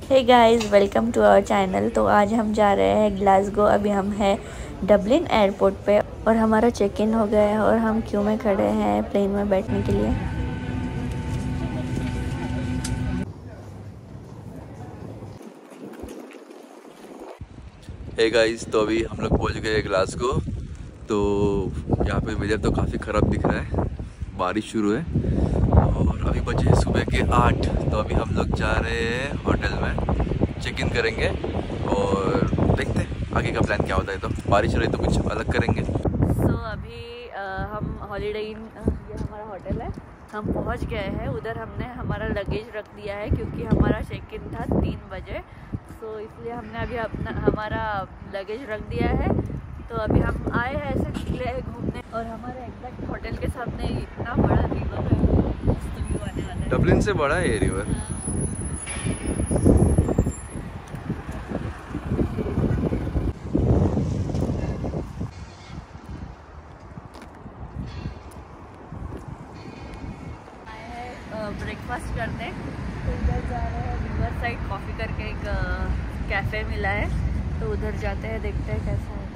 Hey guys, welcome to our channel. तो आज हम जा रहे हैं ग्लासगो। अभी हम हैं डबलिन एयरपोर्ट पे और हमारा चेक इन हो गया है और हम क्यू में खड़े हैं प्लेन में बैठने के लिए। हे गाइस, तो अभी हम लोग पहुंच गए ग्लासगो। तो यहाँ पे वेदर तो काफ़ी ख़राब दिख रहा है, बारिश शुरू है और अभी बजे सुबह के 8। तो अभी हम लोग जा रहे हैं होटल में, चेक इन करेंगे और देखते हैं आगे का प्लान क्या होता है। तो बारिश रही तो कुछ अलग करेंगे। अभी हम हॉलीडे इन, ये हमारा होटल है, हम पहुंच गए हैं। उधर हमने हमारा लगेज रख दिया है क्योंकि हमारा चेक इन था 3 बजे। तो इसलिए हमने अभी हमारा लगेज रख दिया है। तो अभी हम आए हैं ऐसे निकले हैं घूमने और हमारे एग्जैक्ट होटल के सामने इतना बड़ा रिवर है, मस्त व्यू आने वाला है। डबलिन से बड़ा है ये रिवर। ब्रेकफास्ट करने तो उधर जा रहे हैं। रिवर साइड कॉफ़ी करके एक कैफ़े मिला है, तो उधर जाते हैं, देखते हैं कैसा है।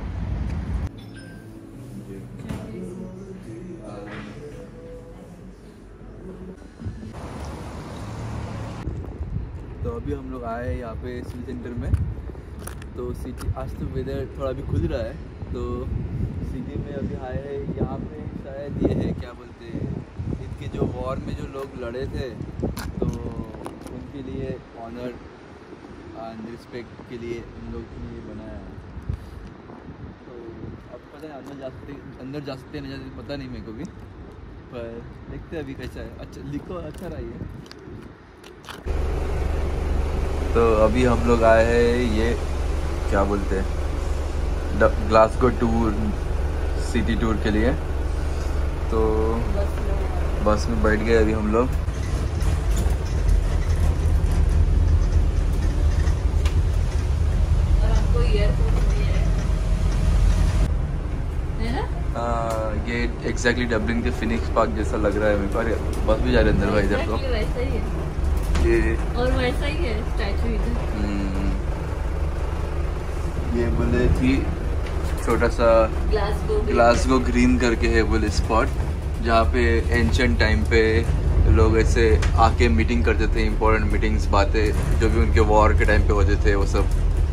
तो अभी हम लोग आए हैं यहाँ पे सिटी सेंटर में। तो सिटी आज तो वेदर थोड़ा भी खुल रहा है, तो सिटी में अभी आए हैं। यहाँ पे शायद ये है, क्या बोलते हैं, इनके जो वॉर में जो लोग लड़े थे तो उनके लिए ऑनर एंड रिस्पेक्ट के लिए इन लोग ने ये बनाया है। तो अब पता नहीं अंदर जा सकते नहीं जा सकते पता नहीं मेरे को भी, पर देखते हैं अभी कैसा है। अच्छा लिखो, अच्छा रहा है। तो अभी हम लोग आए हैं, ये क्या बोलते हैं, ग्लासगो टूर, सिटी टूर के लिए। तो बस में बैठ गए अभी हम लोग। और हमको एयरपोर्ट ये एग्जैक्टली डबलिन के फिनिक्स पार्क जैसा लग रहा है मेरे को। अरे बस भी जा रहे अंदर भाई, इधर तो वैसा ही है ये और वैसा ही है स्टैचू इधर। ये बोले कि छोटा सा ग्लासगो ग्रीन करके है बोले स्पॉट, जहाँ पे एंशिएंट टाइम पे लोग ऐसे आके मीटिंग करते थे, इम्पोर्टेंट मीटिंग्स, बातें जो भी उनके वॉर के टाइम पे होते थे वो सब।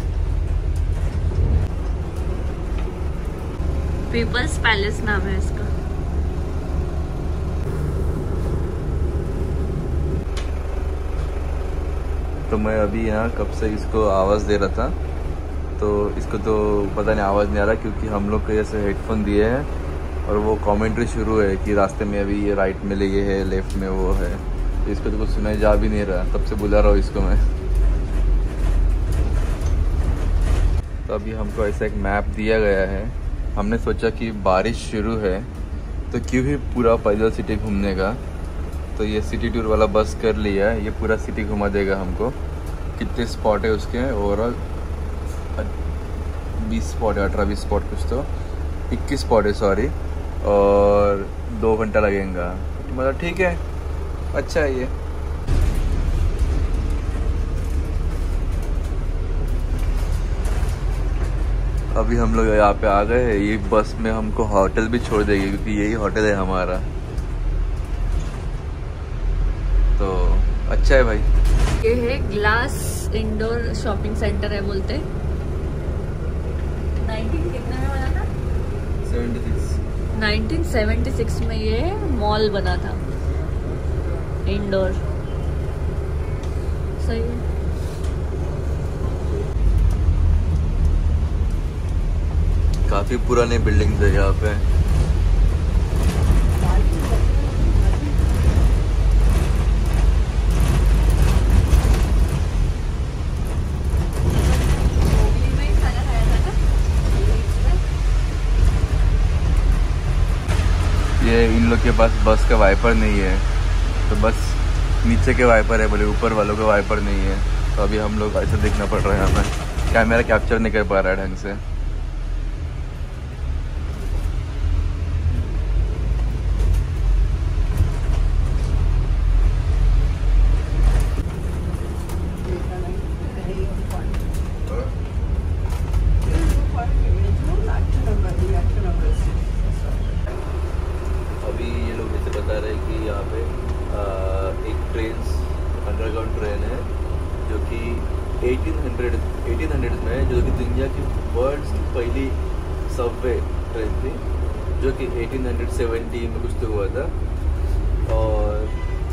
पीपल्स पैलेस नाम है इसका। तो मैं अभी यहाँ कब से इसको आवाज़ दे रहा था, तो इसको तो पता नहीं आवाज़ नहीं आ रहा क्योंकि हम लोग को ऐसे हेडफोन दिए हैं और वो कमेंट्री शुरू है कि रास्ते में अभी ये राइट में ले, ये है लेफ्ट में वो है। तो इसको तो कुछ सुनाई जा भी नहीं रहा, तब से बुला रहा हूँ इसको मैं। तो अभी हमको ऐसा एक मैप दिया गया है। हमने सोचा कि बारिश शुरू है तो क्यों ही पूरा पैदल सिटी घूमने का। तो ये सिटी टूर वाला बस कर लिया, ये पूरा सिटी घुमा देगा हमको। कितने स्पॉट है उसके ओवरऑल? 20 स्पॉट है, 18-20 स्पॉट कुछ, तो 21 स्पॉट है सॉरी, और 2 घंटा लगेगा। मतलब ठीक है, अच्छा है ये। अभी हम लोग यहाँ पे आ गए हैं। ये बस में हमको होटल भी छोड़ देगी क्योंकि यही होटल है हमारा। तो अच्छा है भाई। ये है ग्लास इंडोर शॉपिंग सेंटर है बोलते। 19 कितने में बना था? 1976 में ये मॉल बना था इंडोर। सही है। काफी पुराने बिल्डिंग्स है यहाँ पे। ये इन लोग के पास बस का वाइपर नहीं है, तो बस नीचे के वाइपर है बोले, ऊपर वालों का वाइपर नहीं है। तो अभी हम लोग ऐसे देखना पड़ रहा है, हमें कैमरा कैप्चर नहीं कर पा रहा है ढंग से। 1800 में, जो कि दुनिया की वर्ल्ड की पहली सबवे ट्रेन थी, जो कि 1870 में कुछ तो हुआ था, और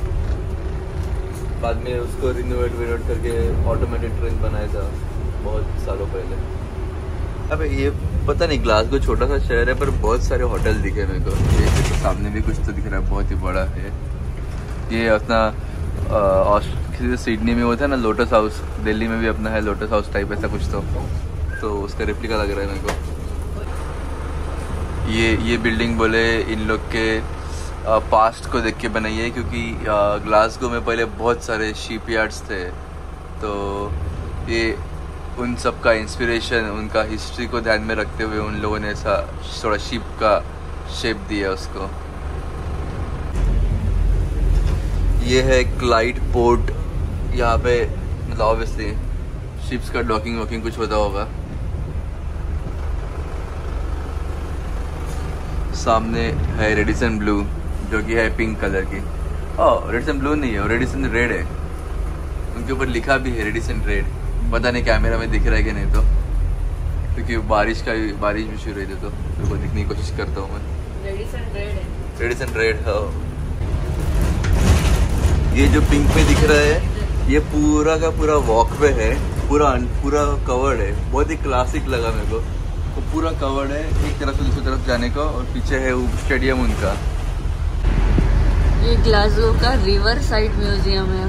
बाद में उसको रिनोवेट करके ऑटोमेटेड ट्रेन बनाया था बहुत सालों पहले। अब ये पता नहीं, ग्लासगो छोटा सा शहर है पर बहुत सारे होटल दिखे मेरे को। ये तो सामने भी कुछ तो दिख रहा है, बहुत ही बड़ा है ये। अपना सिडनी में होता है ना लोटस हाउस, दिल्ली में भी अपना है लोटस हाउस टाइप ऐसा कुछ तो उसका रेप्लिका लग रहा है मेरे को। ये बिल्डिंग बोले इन लोग के पास्ट को देख के बनाई है, क्योंकि ग्लासगो में पहले बहुत सारे शिप यार्ड्स थे, तो ये उन सब का इंस्पिरेशन, उनका हिस्ट्री को ध्यान में रखते हुए उन लोगों ने ऐसा थोड़ा शिप का शेप दिया उसको। ये है क्लाइड पोर्ट, यहाँ पे मतलब ऑब्वियसली शिप्स का डॉकिंग वॉकिंग कुछ होता होगा। सामने है रेडिसन ब्लू, जो कि है पिंक कलर की। ओह, रेडिसन ब्लू नहीं है, रेडिसन रेड है। उनके ऊपर लिखा भी है रेडिसन रेड। पता नहीं कैमरा में दिख रहा है कि नहीं, तो क्योंकि बारिश भी शुरू हुई थी, तो वो दिखने की कोशिश करता हूँ मैं। रेडिसन रेड है, रेडिसन रेड है। ये जो पिंक में दिख रहा है, ये पूरा का पूरा वॉकवे है, पूरा कवर्ड है। बहुत ही क्लासिक लगा मेरे को। वो पूरा कवर्ड है एक तरफ से दूसरी तरफ जाने का, और पीछे है स्टेडियम उनका। ये ग्लासगो का रिवर साइड म्यूजियम है।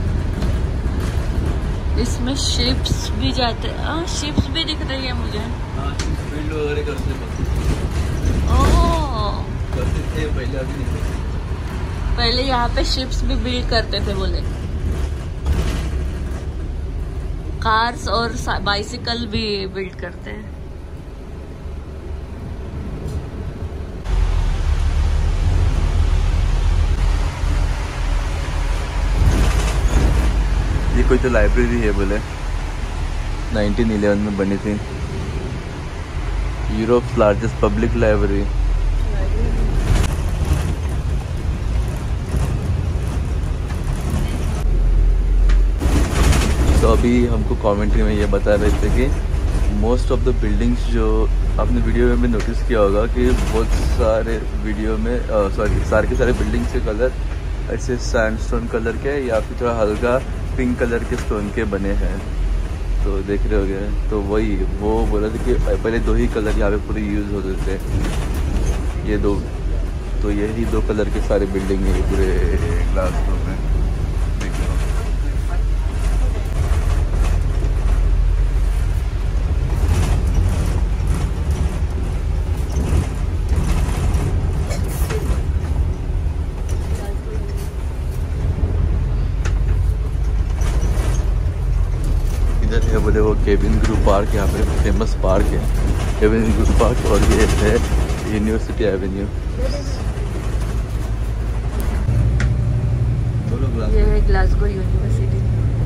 इसमें शिप्स भी जाते हैं, शिप्स भी दिख रही है मुझे। बिल्ड वगैरह करते थे पहले, अभी नहीं करते। पहले यहाँ पे शिप्स भी बिल्ड करते थे बोले। कार्स और बाइसिकल भी बिल्ड करते हैं। ये कोई तो लाइब्रेरी है बोले, 1911 में बनी थी। Europe's largest public library. तो अभी हमको कमेंट्री में ये बता रहे थे कि मोस्ट ऑफ द बिल्डिंग्स, जो आपने वीडियो में भी नोटिस किया होगा कि बहुत सारे वीडियो में सारे के सारे बिल्डिंग्स के कलर ऐसे सैंडस्टोन कलर के या फिर थोड़ा हल्का पिंक कलर के स्टोन के बने हैं। तो देख रहे होगे, तो वही वो बोला था कि पहले दो ही कलर यहाँ पे पूरे यूज़ होते थे, ये दो। तो यही दो कलर के सारे बिल्डिंग है पूरे ग्लासगो में। है बोले वो केविन ग्रू पार्क, यहाँ पे फेमस पार्क है केविन ग्रू पार्क, और ये है यूनिवर्सिटी एवेन्यू। ये है ग्लासगो यूनिवर्सिटी।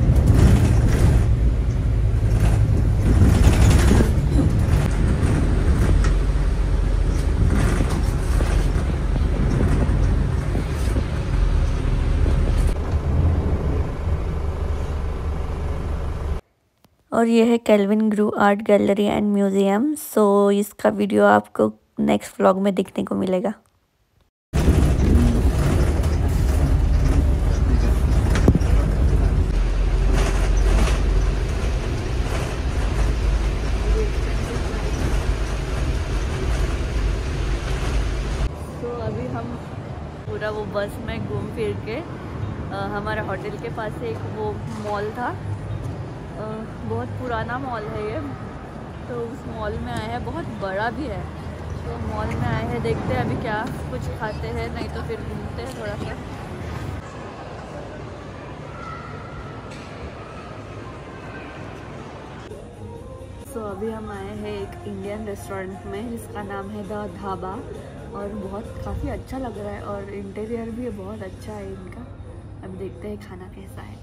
और ये है Kelvingrove art gallery and museum. So इसका वीडियो आपको नेक्स्ट व्लॉग में देखने को मिलेगा। तो अभी हम पूरा वो बस में घूम फिर के हमारे होटल के पास एक वो मॉल था, बहुत पुराना मॉल है ये, तो उस मॉल में आए हैं, बहुत बड़ा भी है। तो मॉल में आए हैं, देखते हैं अभी क्या कुछ खाते हैं, नहीं तो फिर घूमते हैं थोड़ा सा। तो अभी हम आए हैं एक इंडियन रेस्टोरेंट में जिसका नाम है द ढाबा, और काफ़ी अच्छा लग रहा है, और इंटीरियर भी बहुत अच्छा है इनका। अब देखते हैं खाना कैसा है।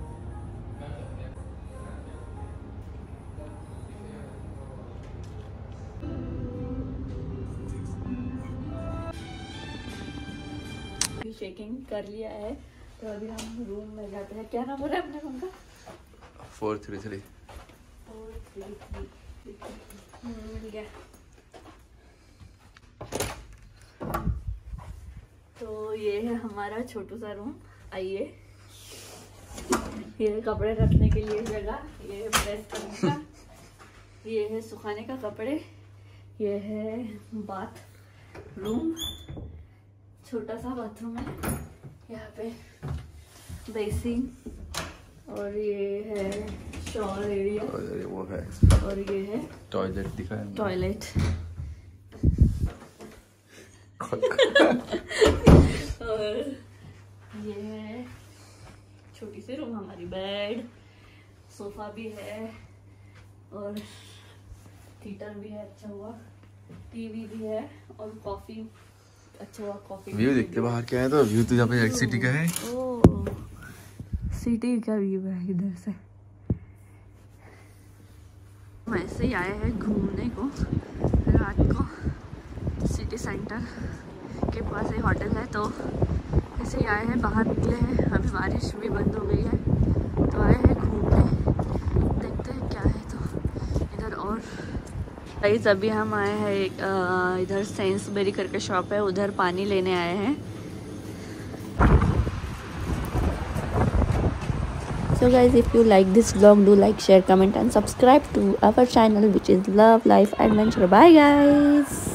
चेकिंग कर लिया है, तो अभी हम रूम में जाते हैं। क्या नाम बोला अपने रूम का? 433। मिल गया। तो ये है हमारा छोटू सा रूम। आइए, ये है कपड़े रखने के लिए जगह, ये है प्रेस करने का, ये है सुखाने का कपड़े, ये है बाथ रूम, छोटा सा बाथरूम है, यहाँ पे बेसिन, और ये है शॉवर एरिया, और वो है, और ये है टॉयलेट दिखा है, टॉयलेट। और ये है छोटी सी रूम हमारी, बेड, सोफा भी है, और हीटर भी है अच्छा हुआ, टीवी भी है, और कॉफी अच्छा हुआ कॉफी। व्यू देखते बाहर क्या है, तो व्यू तो यहाँ पे सिटी का है। ओह, सिटी का व्यू है इधर से। हम ऐसे ही आए हैं घूमने को रात को, सिटी सेंटर के पास एक होटल है, तो ऐसे ही आए हैं, बाहर निकले हैं। अभी बारिश भी बंद हो गई है, तो आए हैं घूमने, देखते हैं क्या है तो इधर। और गाइस अभी हम आए हैं एक इधर सेंसबेरी करके शॉप है, उधर पानी लेने आए हैं। So guys, if you like this vlog, do like, share, comment and subscribe to our channel, which is Love Life Adventure. Bye guys.